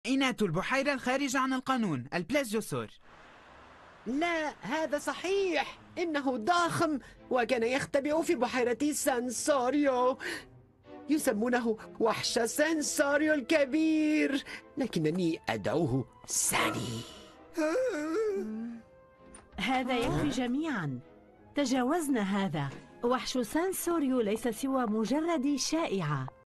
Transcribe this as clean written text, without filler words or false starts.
كائنات البحيرة الخارجة عن القانون، البلاسجوسور. لا، هذا صحيح. إنه ضخم وكان يختبئ في بحيرة سانسوريو. يسمونه وحش سانسوريو الكبير، لكنني أدعوه ساني. هذا يكفي جميعا. تجاوزنا هذا. وحش سانسوريو ليس سوى مجرد شائعة.